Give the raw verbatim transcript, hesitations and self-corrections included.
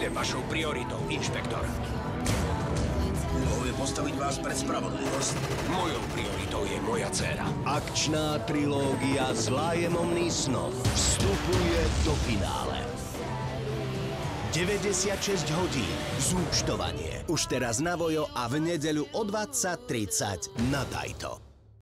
je vašou prioritou, inšpektor? Úlohou je postaviť vás pred spravodlivosť. Mojou prioritou je moja dcéra. Akčná trilógia Zlá je momný snov vstupuje do finále. deväťdesiatšesť hodín zúčtovanie. Už teraz na Vojo a v nedeľu o dvadsať tridsať na Dajto.